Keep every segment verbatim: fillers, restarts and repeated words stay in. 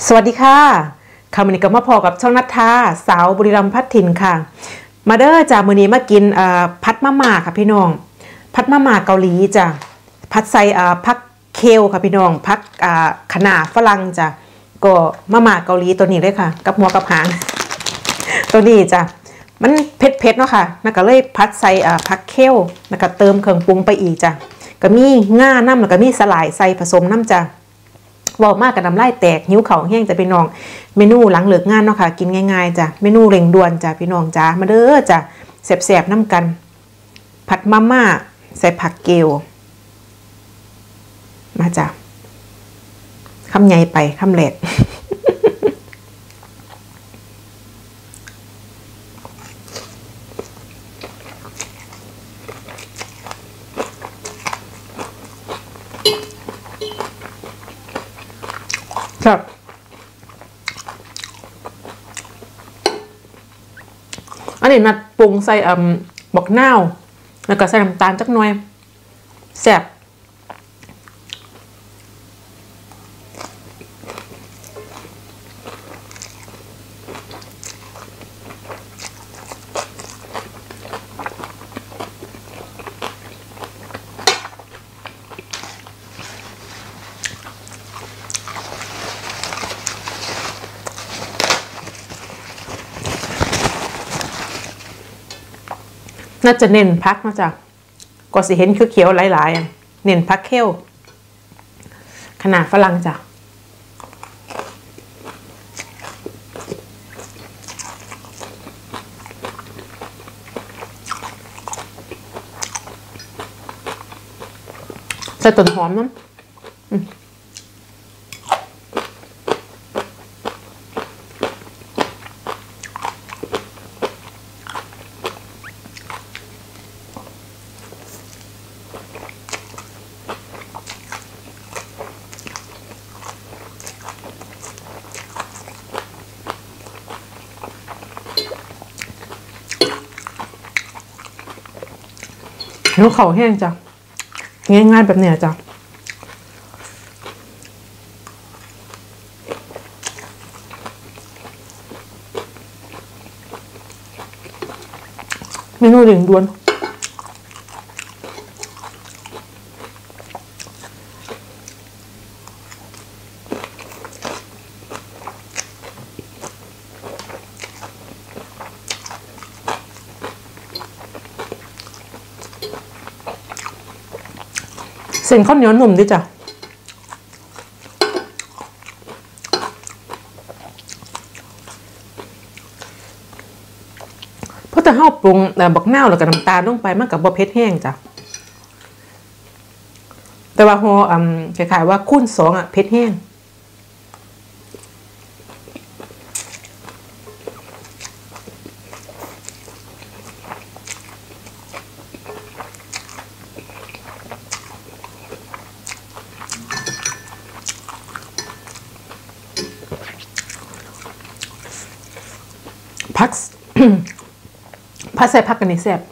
สวัสดีค่ะคำนี้ก็มาพอกับช่องนัทธาสาวบุรีรัมย์พัดถิ่นค่ะมาเด้อจ้ามื้อนี้มากินพัดมะม่าค่ะพี่น้องพัดมะม่าเกาหลีจ้ะพัดใส่ผักเคลค่ะพี่น้องผักคะน้าฝรั่งจ้ะก็มะม่าเกาหลีตัวนี้เลยค่ะกับหัวกับหางตัวนี้จ้ะมันเผ็ดๆเนาะค่ะแล้วก็เลยพัดใส่ผักเคลแล้วก็เติมเครื่องปรุงไปอีกจ้ะก็มีง่าน้ำแล้วก็มีสลายใส่ผสมน้ำจ้ะบอกมากกับน้ำลายแตกหิวเข่าแห้งจะพี่น้องเมนูหลังเลิกงานเนาะค่ะกินง่ายๆจ้ะเมนูเร่งด่วนจ้ะพี่น้องจ้ามาเด้อจ้ะแสบๆน้ำกันผัดมาม่าใส่ผักเกลมาจ้ะคำใหญ่ไปคำแหลกครับอันนี้นัดปรุงใส่อ่ำบอกนาวแล้วก็ใส่น้ำตาลจักหน่อยแซ่บน่าจะเน้นพักนะจ๊ะก็สิเห็นเขียวๆหลายๆเน้นพักเคลขนาดฝรั่งจ้ะใส่ต้นหอมน้ำหิวเข่าแห้งจ้ะง่ายๆแบบเนี้ยจ้ะเมนูเร่งด่วนเส้นข้าวเหนียวหนุ่มดิจ้ะเพราะแต่ข้าวปรุงบักนาวแล้วก็น้ำตาลลงไปมันกับบะเพ็ดแห้งจ้ะแต่ว่าพออ่ำคล้ายๆว่าคูณสองอ่ะเผ็ดแห้งพัก พักใส่พักกันนี่แซ่บ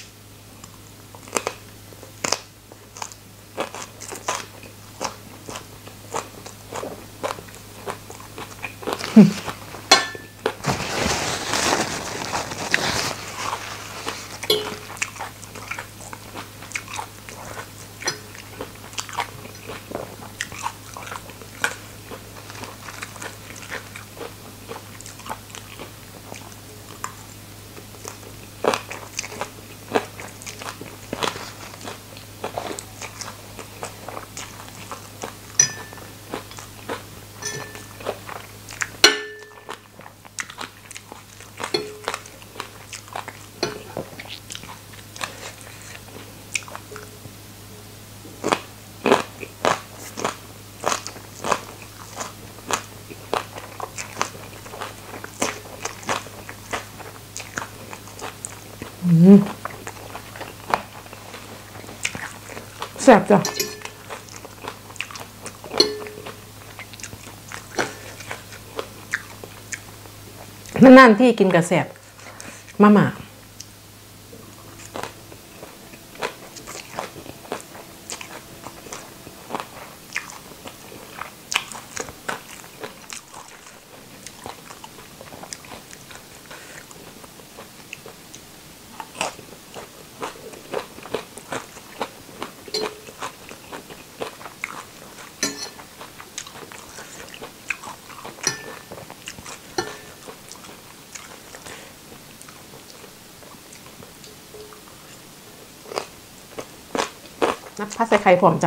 แซ่บจ้ะนานๆที่กินกับแซ่บมาม่านับพัดใส่ไข่พร้อมจ้ะ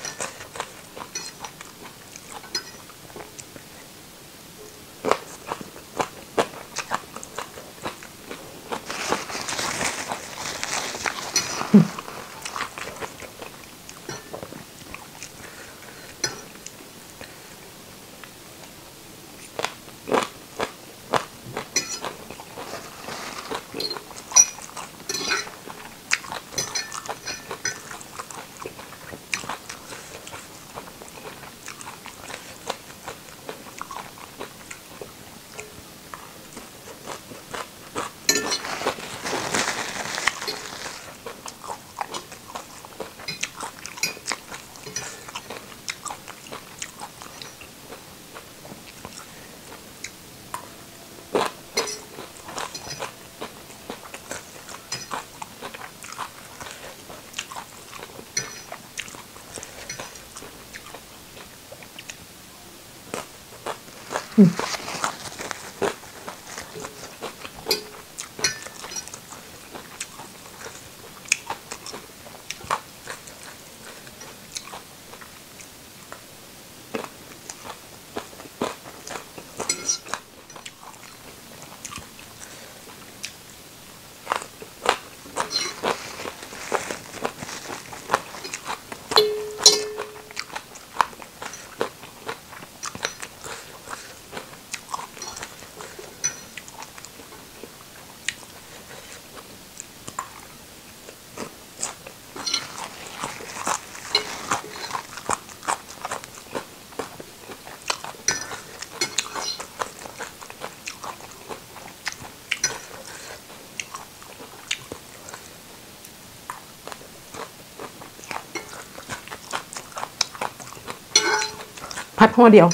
พัดห่อเดียว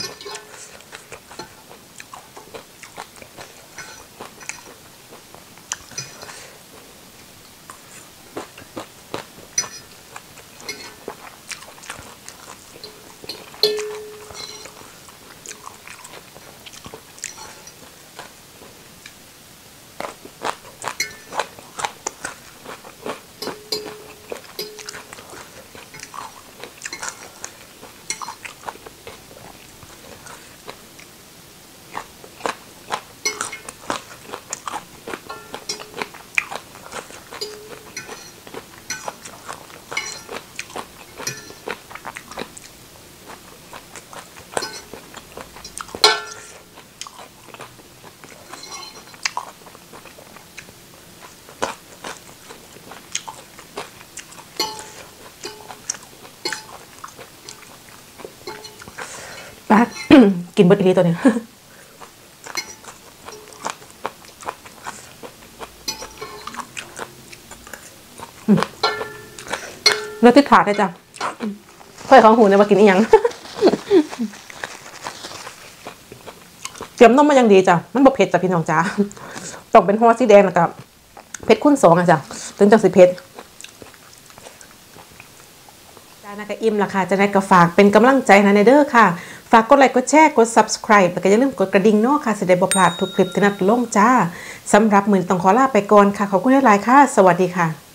ป้า กินเบิร์ดอีลีตัวนี้เนื้อติดขาดได้จ้ะค่อยของหูเนี่ยมากินอีกอย่างเตรียมนมมาอย่างดีจ้ะมันบ่เผ็ดจ้ะพี่น้องจ้าต้องเป็นห่อสีแดงนะครับเผ็ดคุ้นสองอ่ะจ้ะถึงจะสิเผ็ดจ้านะก็อิ่มละค่ะจะได้ก็ฝากเป็นกำลังใจนะในเด้อค่ะฝากกดไลค์กดแชร์กด ซับสไครบ์ แล้วก็อย่าลืมกดกระดิ่งเนาะค่ะจะได้บ่พลาดทุกคลิปที่นัดลงจ้าสำหรับมื้อนี้ต้องขอลาไปก่อนค่ะขอบคุณหลายๆค่ะสวัสดีค่ะ